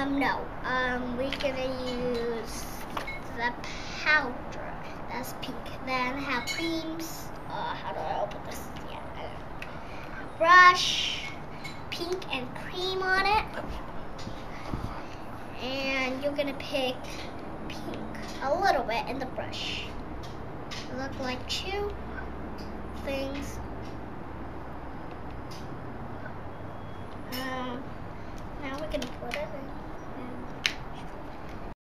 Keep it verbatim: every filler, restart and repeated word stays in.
Um, no. Um, we're gonna use the powder. That's pink. Then have creams. Uh, how do I open this? Yeah. Brush, pink and cream on it. And you're gonna pick pink a little bit in the brush. Look like two things. Um, now we're gonna put it in.